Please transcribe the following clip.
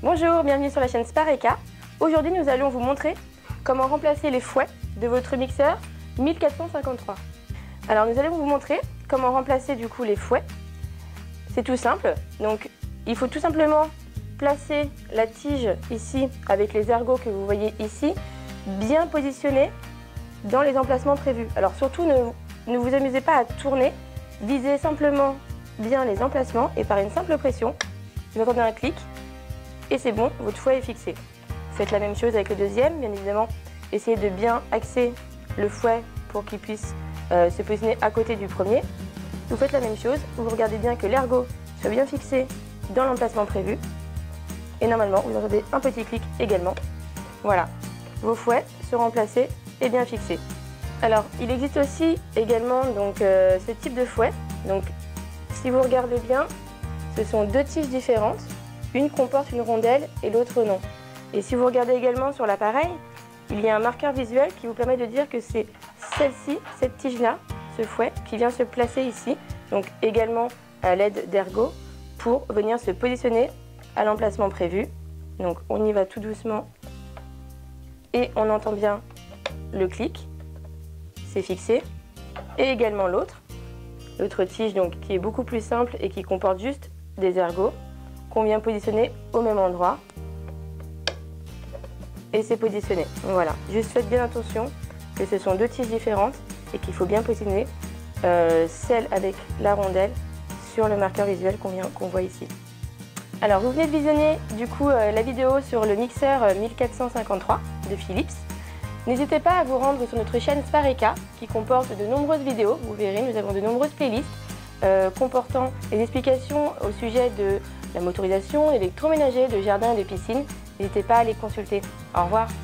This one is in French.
Bonjour, bienvenue sur la chaîne Spareka. Aujourd'hui, nous allons vous montrer comment remplacer les fouets de votre mixeur 1453. Alors, nous allons vous montrer comment remplacer du coup les fouets. C'est tout simple. Donc, il faut tout simplement placer la tige ici avec les ergots que vous voyez ici, bien positionnés dans les emplacements prévus. Alors surtout, ne vous amusez pas à tourner, visez simplement bien les emplacements et par une simple pression, vous entendez un clic et c'est bon, votre fouet est fixé. Faites la même chose avec le deuxième, bien évidemment, essayez de bien axer le fouet pour qu'il puisse se positionner à côté du premier. Vous faites la même chose, vous regardez bien que l'ergot soit bien fixé dans l'emplacement prévu et normalement vous entendez un petit clic également. Voilà, vos fouets seront placés et bien fixés. Alors, il existe aussi également donc, ce type de fouet. Donc, si vous regardez bien, ce sont deux tiges différentes. Une comporte une rondelle et l'autre non. Et si vous regardez également sur l'appareil, il y a un marqueur visuel qui vous permet de dire que c'est celle-ci, cette tige-là, ce fouet, qui vient se placer ici. Donc également à l'aide d'ergots pour venir se positionner à l'emplacement prévu. Donc on y va tout doucement et on entend bien le clic. C'est fixé. Et également l'autre tige donc, qui est beaucoup plus simple et qui comporte juste des ergots qu'on vient positionner au même endroit. Et c'est positionné. Voilà, juste faites bien attention que ce sont deux tiges différentes et qu'il faut bien positionner celle avec la rondelle sur le marqueur visuel qu'on voit ici. Alors vous venez de visionner du coup la vidéo sur le mixeur 1453 de Philips. N'hésitez pas à vous rendre sur notre chaîne Spareka qui comporte de nombreuses vidéos. Vous verrez, nous avons de nombreuses playlists comportant des explications au sujet de la motorisation, l'électroménager, de jardin et de piscine. N'hésitez pas à les consulter. Au revoir.